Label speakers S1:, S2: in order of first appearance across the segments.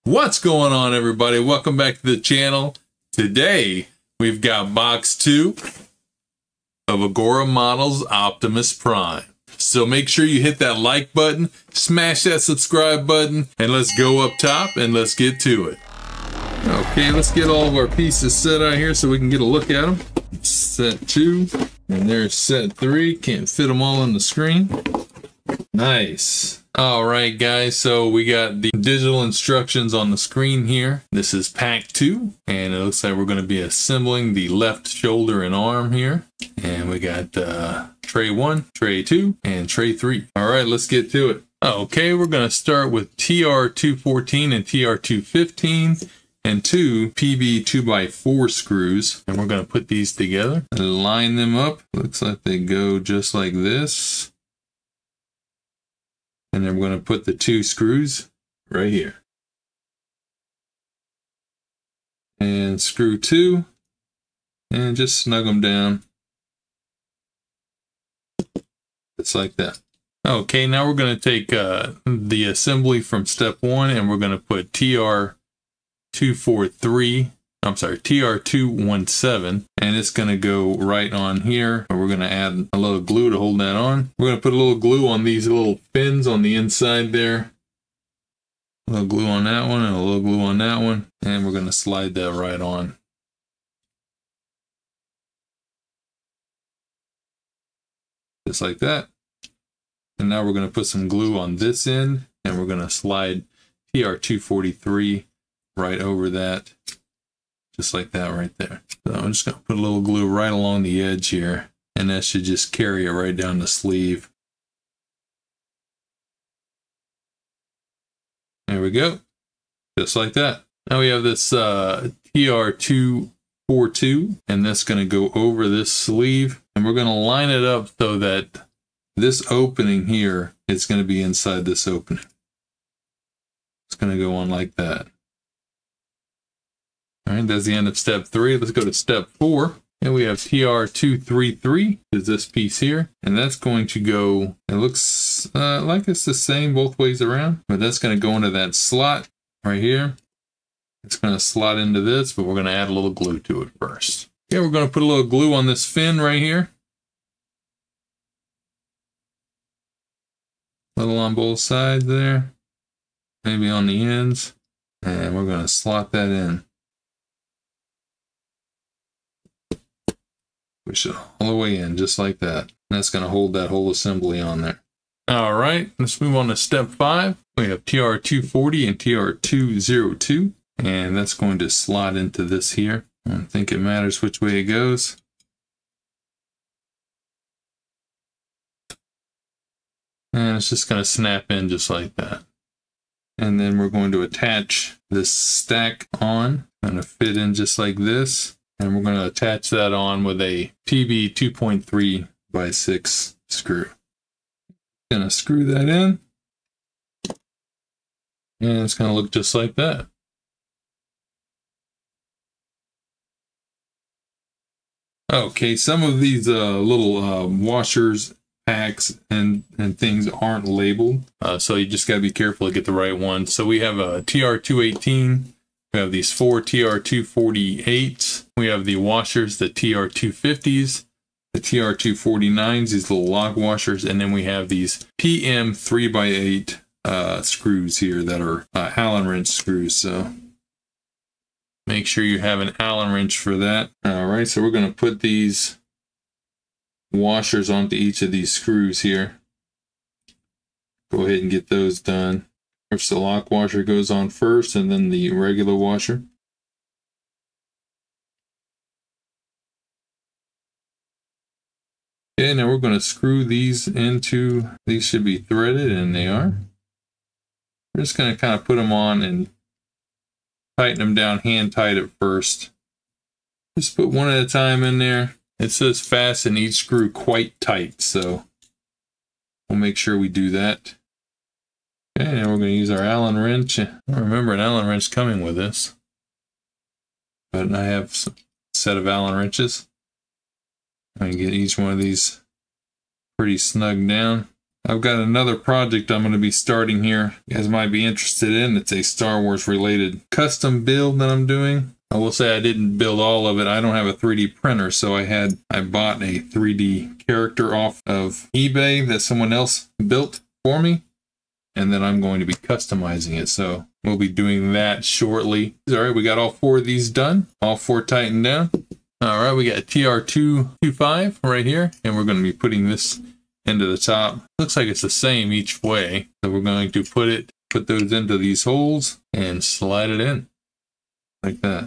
S1: What's going on, everybody? Welcome back to the channel. Today we've got box 2 of Agora Models Optimus Prime. So make sure you hit that like button, smash that subscribe button, and let's go up top and let's get to it. Okay, let's get all of our pieces set out here so we can get a look at them. Set 2, and there's set 3. Can't fit them all on the screen. Nice. All right, guys, so we got the digital instructions on the screen here. This is pack 2, and it looks like we're going to be assembling the left shoulder and arm here. And we got tray 1, tray 2, and tray 3. All right, let's get to it. Okay, we're going to start with TR214 and TR215 and 2 PB 2x4 screws. And we're going to put these together and line them up. Looks like they go just like this. And then we're going to put the 2 screws right here. And screw 2. And just snug them down. Just like that. Okay, now we're going to take the assembly from step 1 and we're going to put TR217, and it's going to go right on here. We're going to add a little glue to hold that on. We're going to put a little glue on these little fins on the inside there. A little glue on that one and a little glue on that one. And we're going to slide that right on. Just like that. And now we're going to put some glue on this end, and we're going to slide TR243 right over that. Just like that right there. So I'm just going to put a little glue right along the edge here, and that should just carry it right down the sleeve. There we go. Just like that. Now we have this TR242, and that's going to go over this sleeve, and we're going to line it up so that this opening here is going to be inside this opening. It's going to go on like that. All right, that's the end of step 3. Let's go to step 4. And we have TR233, is this piece here. And that's going to go, it looks like it's the same both ways around, but that's going to go into that slot right here. It's going to slot into this, but we're going to add a little glue to it first. Okay, we're going to put a little glue on this fin right here. A little on both sides there, maybe on the ends. And we're going to slot that in. Push it all the way in, just like that. And that's going to hold that whole assembly on there. All right, let's move on to step 5. We have TR240 and TR202, and that's going to slot into this here. I don't think it matters which way it goes. And it's just going to snap in just like that. And then we're going to attach this stack on. Going to fit in just like this. And we're going to attach that on with a PB 2.3x6 screw. Going to screw that in. And it's going to look just like that. Okay, some of these little washers, packs, and things aren't labeled. So you just got to be careful to get the right one. So we have a TR218. We have these 4 TR248s. We have the washers, the TR250s, the TR249s, these little lock washers, and then we have these PM 3x8 screws here that are Allen wrench screws. So make sure you have an Allen wrench for that. All right, so we're going to put these washers onto each of these screws here. Go ahead and get those done. First, the lock washer goes on first, and then the regular washer. Okay, now we're going to screw these into, these should be threaded, and they are. We're just going to kind of put them on and tighten them down hand tight at first. Just put one at a time in there. It says fasten each screw quite tight, so we'll make sure we do that. Okay, now we're going to use our Allen wrench. I don't remember an Allen wrench coming with this, but I have a set of Allen wrenches. I can get each one of these pretty snug down. I've got another project I'm going to be starting here. You guys might be interested in. It's a Star Wars related custom build that I'm doing. I will say I didn't build all of it. I don't have a 3D printer, so I bought a 3D character off of eBay that someone else built for me, and then I'm going to be customizing it. So we'll be doing that shortly. All right, we got all 4 of these done, all 4 tightened down. All right, we got TR225 right here, and we're going to be putting this into the top. Looks like it's the same each way. So we're going to put those into these holes and slide it in like that.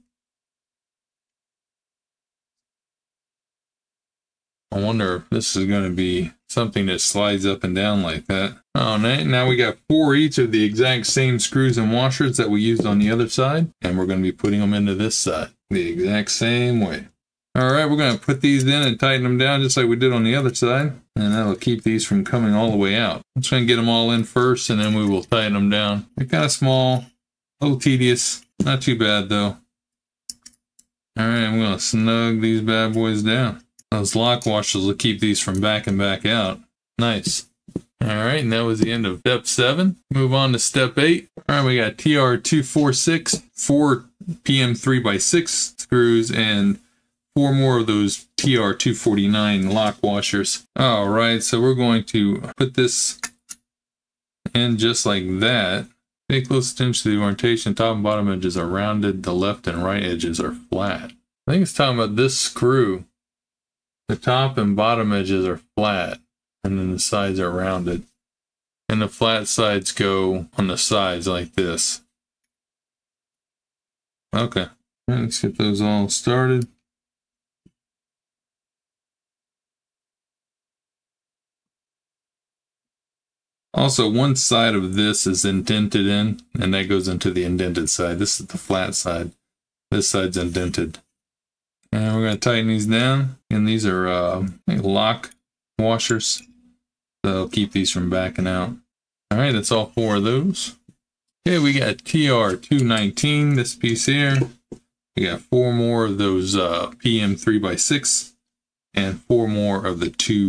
S1: I wonder if this is going to be something that slides up and down like that. Oh, now we got 4 each of the exact same screws and washers that we used on the other side, and we're going to be putting them into this side the exact same way. All right, we're going to put these in and tighten them down just like we did on the other side, and that'll keep these from coming all the way out. I'm just going to get them all in first, and then we will tighten them down. They're kind of small, a little tedious, not too bad though. All right, I'm going to snug these bad boys down. Those lock washers will keep these from backing back out. Nice. All right, and that was the end of step 7. Move on to step 8. All right, we got TR246, 4 PM3x6 screws, and 4 more of those TR249 lock washers. All right, so we're going to put this in just like that. Pay close attention to the orientation. Top and bottom edges are rounded. The left and right edges are flat. I think it's talking about this screw. The top and bottom edges are flat, and then the sides are rounded. And the flat sides go on the sides like this. Okay, let's get those all started. Also, one side of this is indented in, and that goes into the indented side. This is the flat side. This side's indented. And we're going to tighten these down. And these are lock washers. That'll keep these from backing out. All right, that's all 4 of those. Okay, we got TR219, this piece here. We got 4 more of those PM3x6 and 4 more of the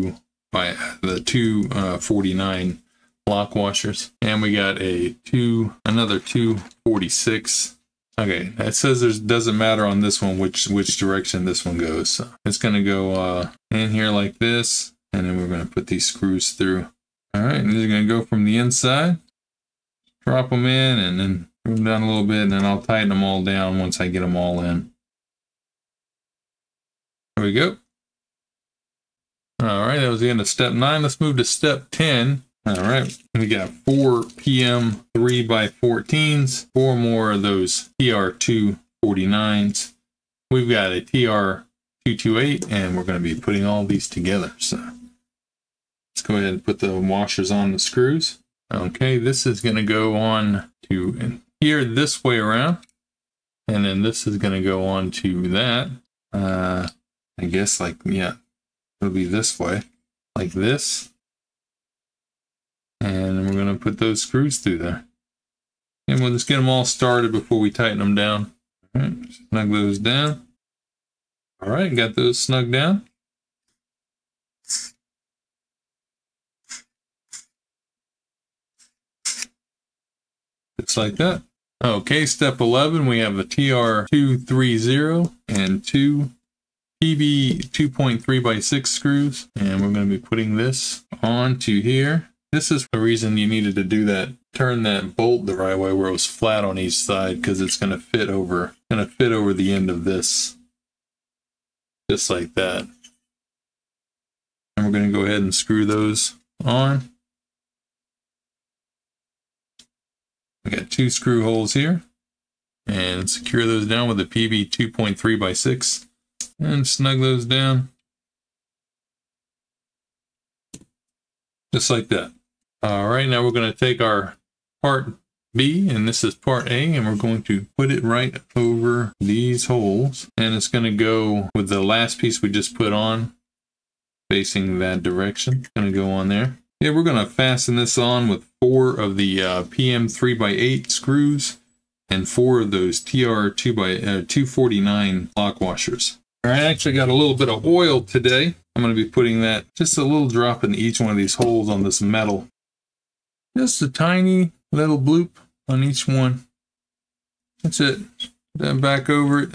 S1: 249 lock washers, and we got another 246. Okay, that says it doesn't matter on this one which direction this one goes. So it's going to go in here like this, and then we're going to put these screws through. All right, and these are going to go from the inside. Drop them in, and then move them down a little bit, and then I'll tighten them all down once I get them all in. There we go. All right, that was the end of step 9. Let's move to step 10. All right, we got 4 PM 3x14s, 4 more of those TR249s. We've got a TR228, and we're going to be putting all these together. So let's go ahead and put the washers on the screws. Okay, this is going to go on to here this way around, and then this is going to go on to that. I guess like, yeah, it'll be this way, like this. And we're going to put those screws through there. And we'll just get them all started before we tighten them down. All right, snug those down. All right, got those snug down. Just like that. Okay, step 11, we have a TR230 and 2 PB 2.3x6 screws. And we're going to be putting this onto here. This is the reason you needed to do that. Turn that bolt the right way where it was flat on each side, because it's going to fit over the end of this, just like that. And we're going to go ahead and screw those on. We got 2 screw holes here, and secure those down with a PB 2.3x6, and snug those down, just like that. All right, now we're going to take our part B, and this is part A, and we're going to put it right over these holes, and it's going to go with the last piece we just put on, facing that direction. It's going to go on there. Yeah, we're going to fasten this on with 4 of the PM 3x8 screws and 4 of those TR249 lock washers. I actually got a little bit of oil today, I'm going to be putting that just a little drop in each one of these holes on this metal. Just a tiny little bloop on each one. That's it. Then back over it.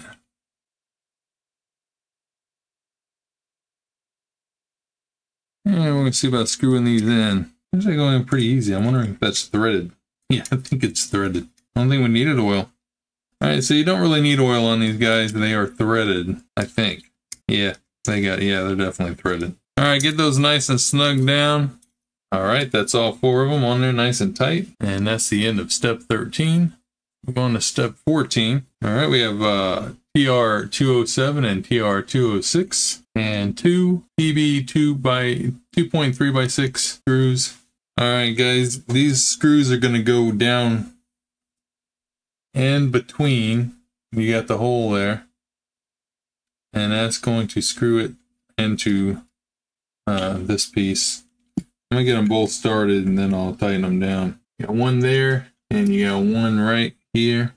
S1: And we're going to see about screwing these in. It's actually going pretty easy. I'm wondering if that's threaded. Yeah, I think it's threaded. I don't think we needed oil. Alright, so you don't really need oil on these guys. They are threaded, I think. Yeah, they're definitely threaded. Alright, get those nice and snug down. Alright, that's all 4 of them on there nice and tight. And that's the end of step 13. Move on to step 14. Alright, we have TR207 and TR206. And 2 PB 2.3 by 6 screws. Alright guys, these screws are going to go down in between. You got the hole there. And that's going to screw it into this piece. I'm going to get them both started and then I'll tighten them down. You got one there and you got one right here.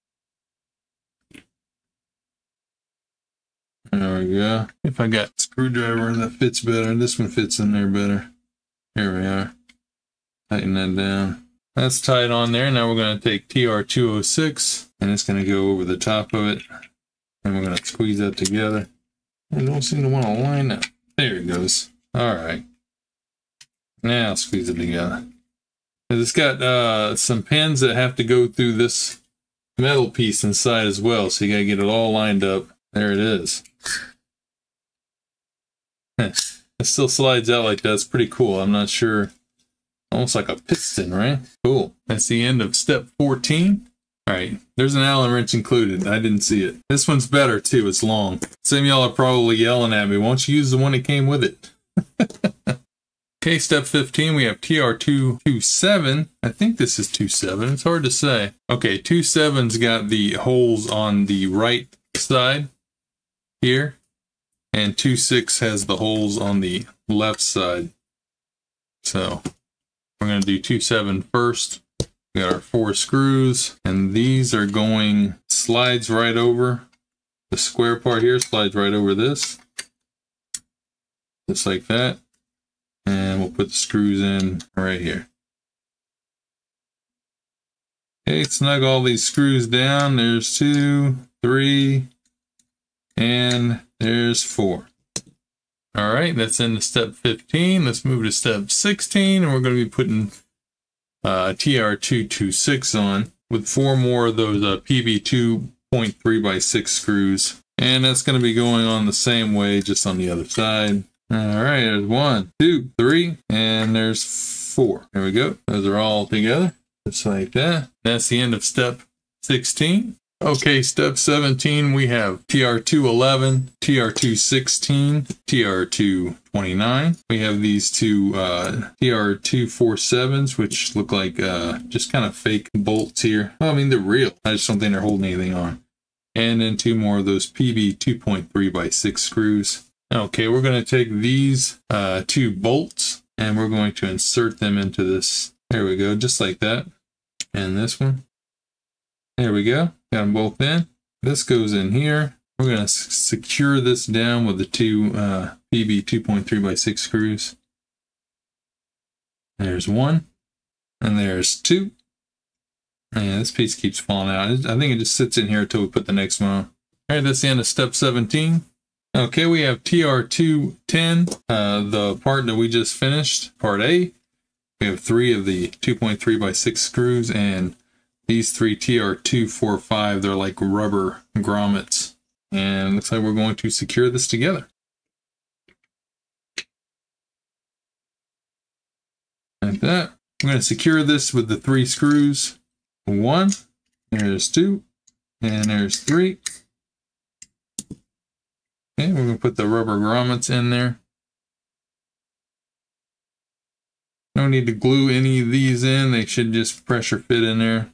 S1: There we go. If I got a screwdriver that fits better, this one fits in there better. Here we are. Tighten that down. That's tight on there. Now we're going to take TR206 and it's going to go over the top of it. And we're going to squeeze that together. I don't seem to want to line up. There it goes. All right. Now I'll squeeze it together. It's got some pins that have to go through this metal piece inside as well. So you got to get it all lined up. There it is. It still slides out like that. It's pretty cool. I'm not sure. Almost like a piston, right? Cool. That's the end of step 14. All right. There's an Allen wrench included. I didn't see it. This one's better too. It's long. Some of y'all are probably yelling at me. Why don't you use the one that came with it? Okay, step 15. We have TR227. I think this is 27. It's hard to say. Okay, 27's got the holes on the right side here, and 26 has the holes on the left side. So we're going to do 27 first. We got our 4 screws, and these are going, slides right over the square part here, slides right over this, just like that. And we'll put the screws in right here. Okay, snug all these screws down. There's 2, 3, and there's 4. All right, that's into step 15. Let's move to step 16, and we're going to be putting TR226 on with 4 more of those PB 2.3 by 6 screws. And that's going to be going on the same way, just on the other side. All right, there's 1, 2, 3, and there's 4. There we go. Those are all together, just like that. That's the end of step 16. Okay, step 17, we have TR211, TR216, TR229. We have these 2 TR247s, which look like just kind of fake bolts here. Well, I mean, they're real. I just don't think they're holding anything on. And then 2 more of those PB 2.3 by 6 screws. Okay, we're going to take these 2 bolts and we're going to insert them into this. There we go, just like that. And this one. There we go. Got them both in. This goes in here. We're going to secure this down with the 2 PB 2.3 by 6 screws. There's 1. And there's 2. And this piece keeps falling out. I think it just sits in here until we put the next one on. All right, that's the end of step 17. Okay, we have TR210, the part that we just finished, part A. We have 3 of the 2.3 by 6 screws, and these 3 TR245, they're like rubber grommets. And it looks like we're going to secure this together. Like that. I'm going to secure this with the 3 screws. 1, there's 2, and there's 3. Okay, we're going to put the rubber grommets in there. No need to glue any of these in. They should just pressure fit in there.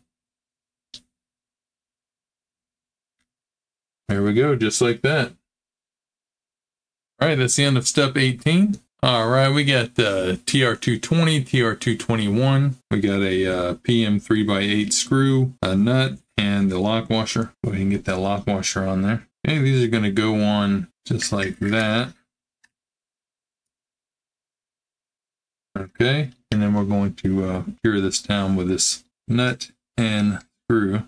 S1: There we go, just like that. All right, that's the end of step 18. All right, we got TR220, TR221. We got a PM 3x8 screw, a nut, and the lock washer. Go ahead and get that lock washer on there. Okay, these are going to go on just like that. Okay, and then we're going to secure this down with this nut and screw.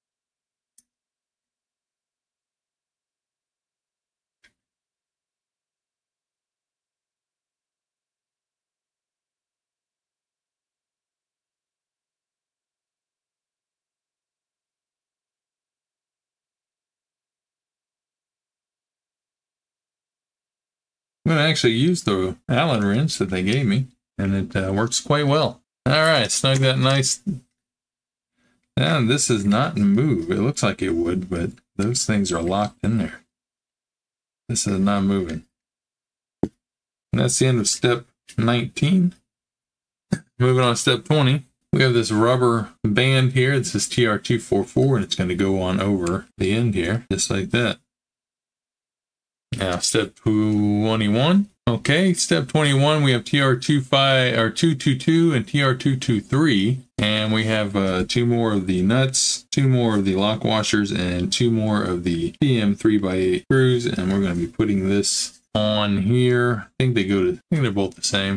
S1: I'm going to actually use the Allen wrench that they gave me, and it works quite well. All right, snug that nice. And this does not move. It looks like it would, but those things are locked in there. This is not moving. And that's the end of step 19. Moving on to step 20. We have this rubber band here. This is TR244, and it's going to go on over the end here, just like that. Now, step 21. Okay, step 21, we have TR222 and TR223, and we have 2 more of the nuts, 2 more of the lock washers, and 2 more of the PM 3x8 screws, and we're going to be putting this on here. I think they're both the same.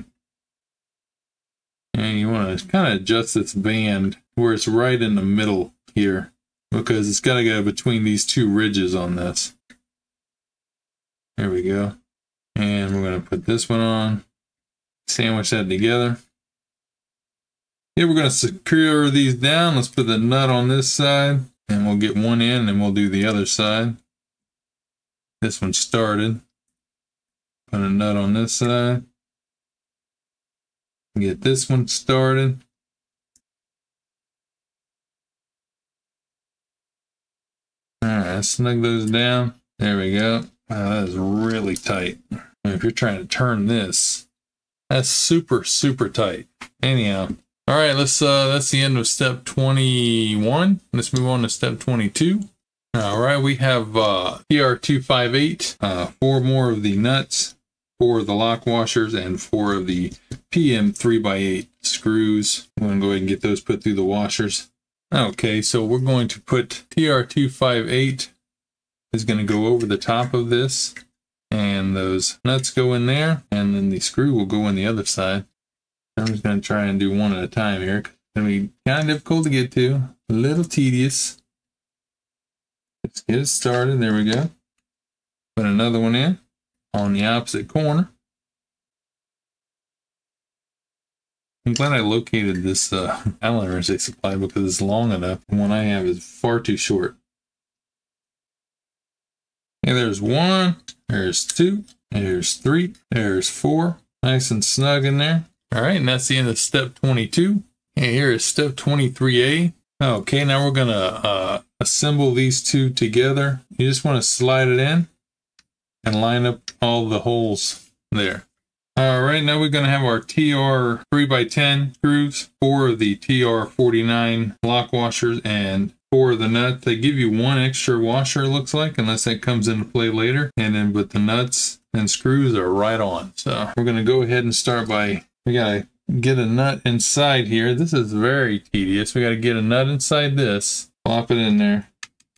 S1: And you want to kind of adjust this band where it's right in the middle here, because it's got to go between these 2 ridges on this. There we go. And we're going to put this one on, sandwich that together. Here we're going to secure these down. Let's put the nut on this side, and we'll get one in, and we'll do the other side. This one started. Put a nut on this side. Get this one started. All right, snug those down. There we go. Wow, that is really tight. If you're trying to turn this, that's super, super tight. Anyhow, all right, that's the end of step 21. Let's move on to step 22. All right, we have TR258, 4 more of the nuts, 4 of the lock washers, and 4 of the PM 3x8 screws. I'm going to go ahead and get those put through the washers. Okay, so we're going to put TR258 is going to go over the top of this, and those nuts go in there, and then the screw will go in the other side. I'm just going to try and do one at a time here. It's going to be kind of difficult to get to, a little tedious. Let's get it started. There we go. Put another one in on the opposite corner. I'm glad I located this Allen wrench they supplied, because it's long enough. The one I have is far too short. Okay, there's 1, there's 2, there's 3, there's 4. Nice and snug in there. All right, and that's the end of step 22. And here is step 23A. Okay, now we're going to assemble these 2 together. You just want to slide it in and line up all the holes there. All right, now we're going to have our TR 3x10 screws, 4 of the TR 49 lock washers, and 4 of the nuts. They give you 1 extra washer, it looks like, unless that comes into play later. And then, but the nuts and screws are right on. So we're going to go ahead and start by, we got to get a nut inside here. This is very tedious. We got to get a nut inside this, plop it in there.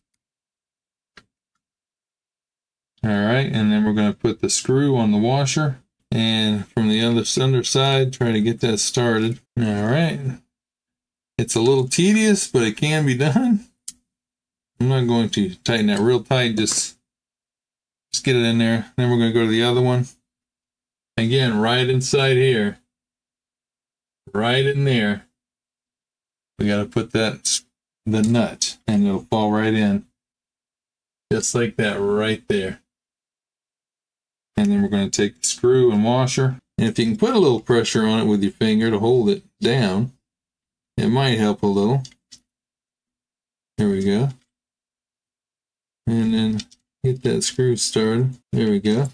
S1: All right, and then we're going to put the screw on the washer, and from the underside, try to get that started. All right. It's a little tedious, but it can be done. I'm not going to tighten that real tight, just get it in there. Then we're going to go to the other one. Again, right inside here. Right in there. We got to put the nut, and it'll fall right in. Just like that right there. And then we're going to take the screw and washer. And if you can put a little pressure on it with your finger to hold it down, it might help a little. There we go. And then get that screw started. There we go.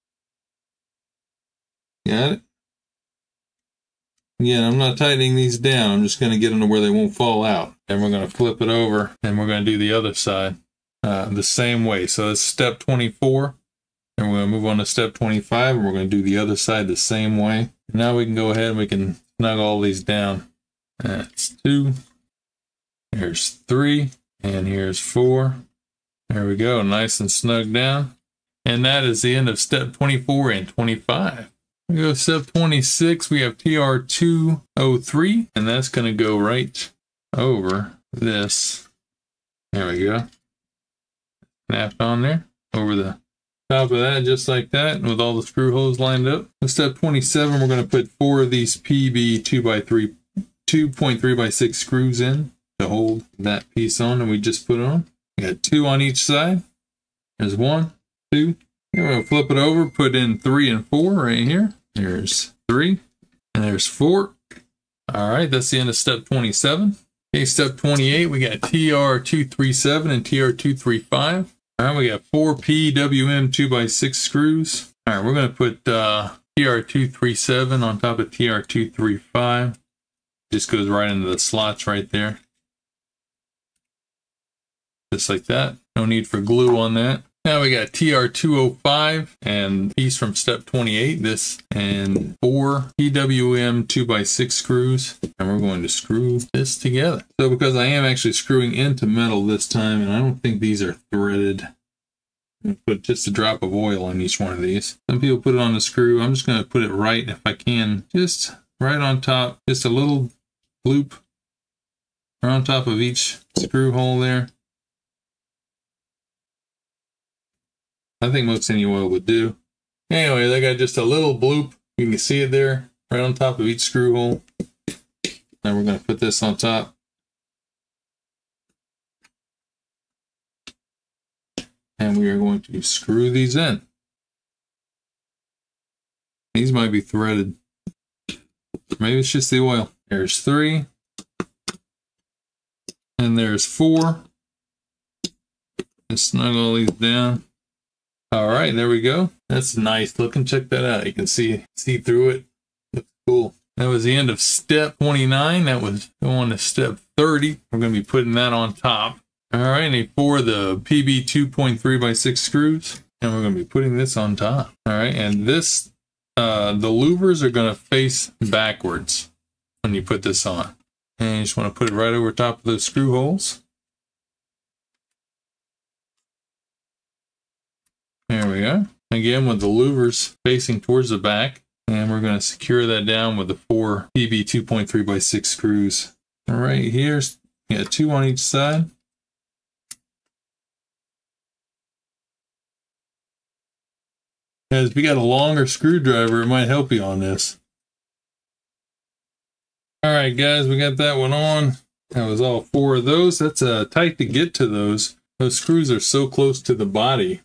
S1: Got it? Again, I'm not tightening these down. I'm just going to get them to where they won't fall out. And we're going to flip it over, and we're going to do the other side the same way. So it's step 24. And we're going to move on to step 25, and we're going to do the other side the same way. Now we can go ahead and we can snug all these down. That's 2. Here's 3. And here's 4. There we go. Nice and snug down. And that is the end of step 24 and 25. We go step 26, we have TR203, and that's going to go right over this. There we go. Snapped on there, over the top of that, just like that, with all the screw holes lined up. In step 27, we're going to put 4 of these PB 2.3 by 6 screws in to hold that piece on, and we just put on. We got 2 on each side. There's 1, 2. Then we're going to flip it over, put in 3 and 4 right here. There's 3, and there's 4. All right, that's the end of step 27. Okay, step 28, we got TR237 and TR235. All right, we got 4 PWM 2x6 screws. All right, we're going to put TR237 on top of TR235. Just goes right into the slots right there. Just like that. No need for glue on that. Now we got TR205 and piece from step 28, this, and 4 PWM 2x6 screws, and we're going to screw this together. So because I am actually screwing into metal this time, and I don't think these are threaded, I'm going to put just a drop of oil on each one of these. Some people put it on the screw. I'm just going to put it right, if I can, just right on top, just a little loop right on top of each screw hole there. I think most any oil would do. Anyway, they got just a little bloop. You can see it there, right on top of each screw hole. Now we're going to put this on top. And we are going to screw these in. These might be threaded. Maybe it's just the oil. There's 3. And there's 4. Just snug all these down. All right, there we go. That's nice looking. Check that out. You can see through it. Looks cool. That was the end of step 29. That was going to step 30. We're going to be putting that on top. All right, and 4 of the PB 2.3 by 6 screws, and we're going to be putting this on top. All right, and this, the louvers are going to face backwards when you put this on. And you just want to put it right over top of those screw holes. There we go. Again, with the louvers facing towards the back. And we're going to secure that down with the 4 PB 2.3 by 6 screws. All right, here's, you got 2 on each side. As if you got a longer screwdriver, it might help you on this. All right, guys, we got that one on. That was all 4 of those. That's tight to get to those. Those screws are so close to the body.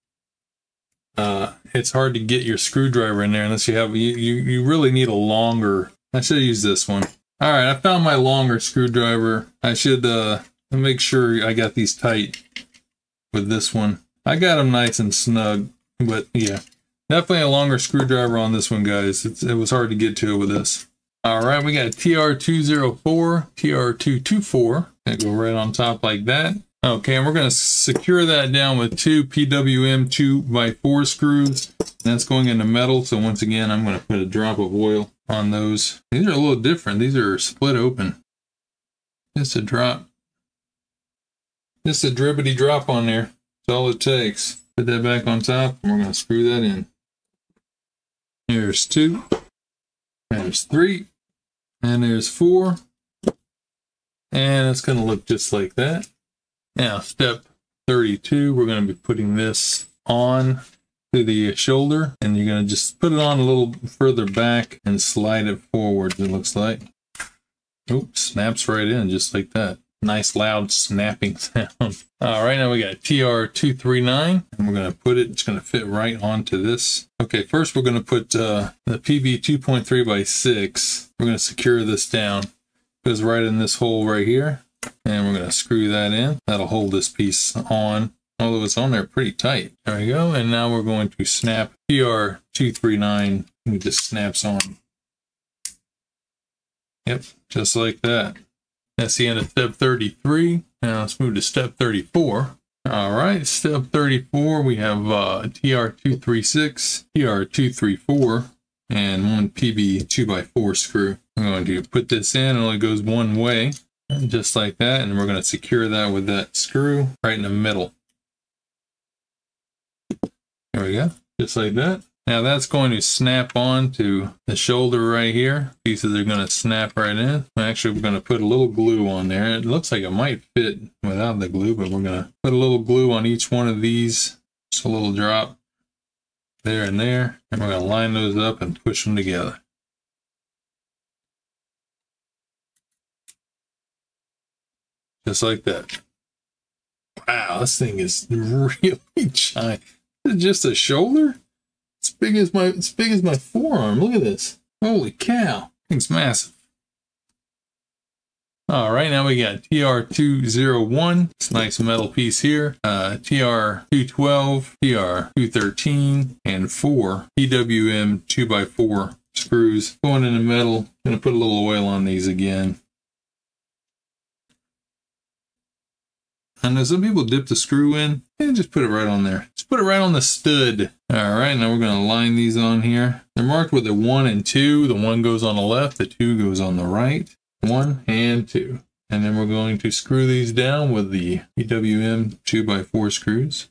S1: It's hard to get your screwdriver in there unless you have, you really need a longer, I should use this one. All right, I found my longer screwdriver. I should make sure I got these tight with this one. I got them nice and snug, but yeah, definitely a longer screwdriver on this one, guys. It was hard to get to it with this. All right, we got TR204, TR224. Gonna go right on top like that. Okay, and we're going to secure that down with 2 PWM 2x4 screws. That's going into metal, so once again, I'm going to put a drop of oil on those. These are a little different. These are split open. Just a drop. Just a drippity drop on there. That's all it takes. Put that back on top, and we're going to screw that in. There's 2. There's 3. And there's 4. And it's going to look just like that. Now, step 32, we're going to be putting this on to the shoulder, and you're going to just put it on a little further back and slide it forward, it looks like. Oops, snaps right in just like that. Nice loud snapping sound. All right, now we got TR239, and we're going to put it, it's going to fit right onto this. Okay, first we're going to put the PB 2.3 by 6. We're going to secure this down. It goes right in this hole right here. And we're going to screw that in. That'll hold this piece on, although it's on there pretty tight. There we go. And now we're going to snap TR239. It just snaps on. Yep, just like that. That's the end of step 33. Now let's move to step 34. All right, step 34, we have TR236, TR234, and 1 PB 2x4 screw. I'm going to put this in. It only goes one way. Just like that, and we're going to secure that with that screw right in the middle. There we go, just like that. Now that's going to snap on to the shoulder right here. Pieces are going to snap right in. Actually, we're going to put a little glue on there. It looks like it might fit without the glue, but we're going to put a little glue on each one of these. Just a little drop there and there. And we're going to line those up and push them together. Just like that. Wow, this thing is really giant. Is it just a shoulder? It's big as my forearm. Look at this. Holy cow. Thing's massive. All right, now we got TR201. It's a nice metal piece here. TR212, TR213, and 4 PWM 2x4 screws going in the metal. Gonna put a little oil on these again. I know some people dip the screw in and just put it right on there. Just put it right on the stud. All right, now we're going to line these on here. They're marked with the 1 and 2. The 1 goes on the left, the 2 goes on the right. 1 and 2. And then we're going to screw these down with the PWM 2x4 screws.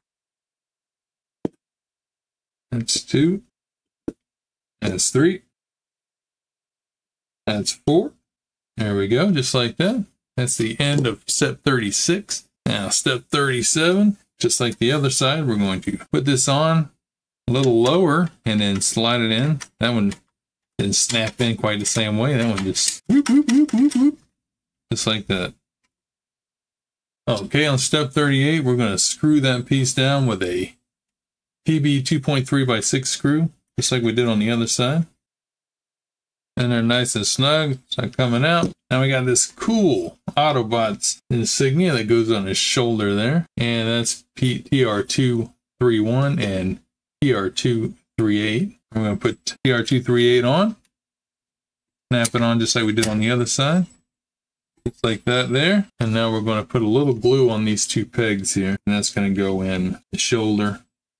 S1: That's 2. That's 3. That's 4. There we go, just like that. That's the end of step 36. Now step 37, just like the other side, we're going to put this on a little lower and then slide it in. That one didn't snap in quite the same way. That one just whoop, whoop, whoop, whoop, whoop, just like that. Okay, on step 38, we're going to screw that piece down with a PB 2.3x6 screw, just like we did on the other side. And they're nice and snug. It's not coming out. Now we got this cool Autobots insignia that goes on his shoulder there. And that's TR231 and TR238. We're going to put TR238 on. Snap it on just like we did on the other side. Just like that there. And now we're going to put a little glue on these 2 pegs here. And that's going to go in the shoulder.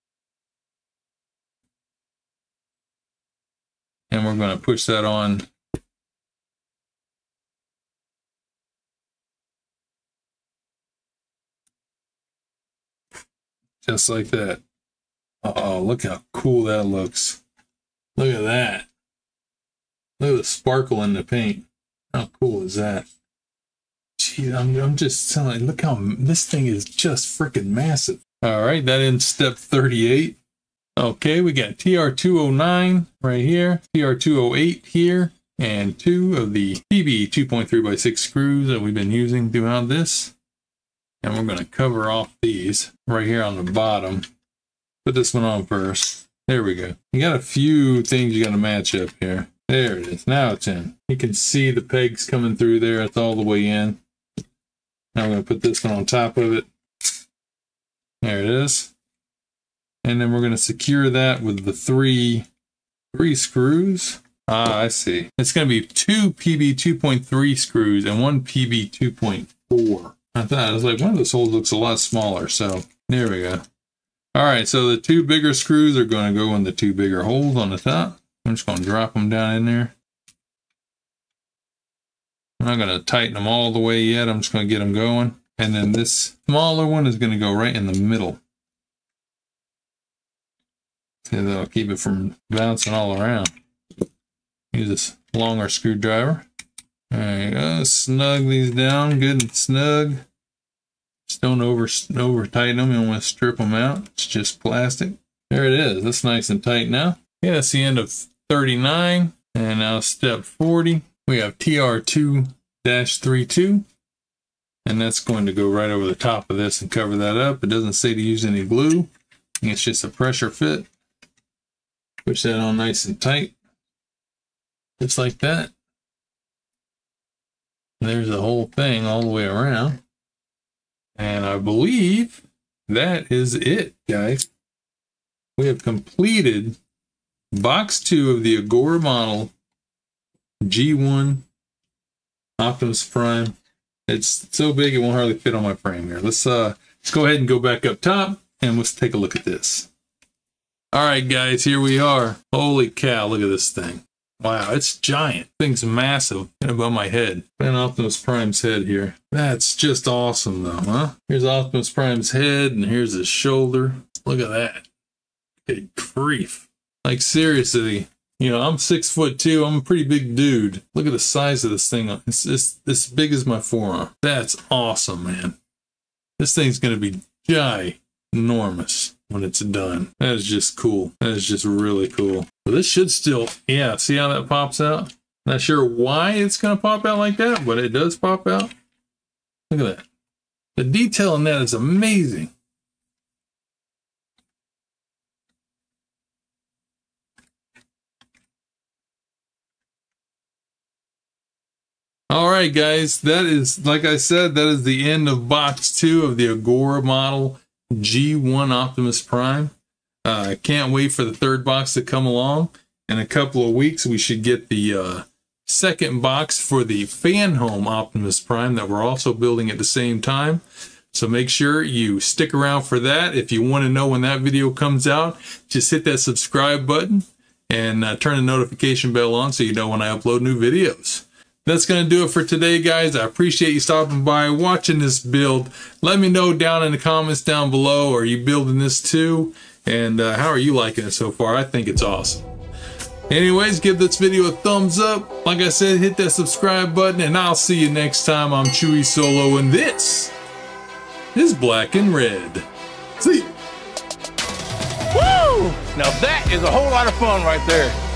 S1: And we're going to push that on. Just like that. Oh, look how cool that looks. Look at that. Look at the sparkle in the paint. How cool is that? Gee, I'm just telling you, look how this thing is just freaking massive. All right, that ends step 38. Okay, we got TR209 right here, TR208 here, and 2 of the PB 2.3x6 screws that we've been using throughout this. And we're going to cover off these right here on the bottom. Put this one on first. There we go. You got a few things you got to match up here. There it is. Now it's in. You can see the pegs coming through there. It's all the way in. Now I'm going to put this one on top of it. There it is. And then we're going to secure that with the three screws. Ah, I see. It's going to be 2 PB 2.3 screws and 1 PB 2.4. I thought, I was like, one of those holes looks a lot smaller. So there we go. All right, so the 2 bigger screws are going to go in the 2 bigger holes on the top. I'm just going to drop them down in there. I'm not going to tighten them all the way yet. I'm just going to get them going. And then this smaller one is going to go right in the middle. See, that'll keep it from bouncing all around. Use this longer screwdriver. There you go. Snug these down good and snug. Just don't over tighten them. You don't want to strip them out. It's just plastic. There it is. That's nice and tight now. Yeah, that's the end of 39. And now step 40. We have TR2-32. And that's going to go right over the top of this and cover that up. It doesn't say to use any glue. It's just a pressure fit. Push that on nice and tight. Just like that. And there's the whole thing all the way around. And I believe that is it, guys. We have completed box 2 of the Agora model G1 Optimus Prime. It's so big it won't hardly fit on my frame here. Let's go ahead and go back up top and let's take a look at this. All right, guys, here we are. Holy cow, look at this thing. Wow, it's giant. Thing's massive and above my head. And Optimus Prime's head here. That's just awesome though, huh? Here's Optimus Prime's head and here's his shoulder. Look at that. Good grief. Like seriously, you know, I'm 6'2". I'm a pretty big dude. Look at the size of this thing. It's as big as my forearm. That's awesome, man. This thing's gonna be ginormous when it's done. That is just cool. That is just really cool. But this should still, yeah, see how that pops out? Not sure why it's gonna pop out like that, but it does pop out. Look at that. The detail in that is amazing. All right, guys, that is, like I said, that is the end of box 2 of the Agora model G1 Optimus Prime. I can't wait for the third box to come along. In a couple of weeks, we should get the second box for the Fan Home Optimus Prime that we're also building at the same time. So make sure you stick around for that. If you want to know when that video comes out, just hit that subscribe button and turn the notification bell on so you know when I upload new videos. That's going to do it for today, guys. I appreciate you stopping by, watching this build. Let me know down in the comments down below, are you building this too? And how are you liking it so far? I think it's awesome. Anyways, give this video a thumbs up. Like I said, hit that subscribe button, and I'll see you next time. I'm Chewy Solo, and this is Black and Red. See ya.
S2: Woo! Now that is a whole lot of fun right there.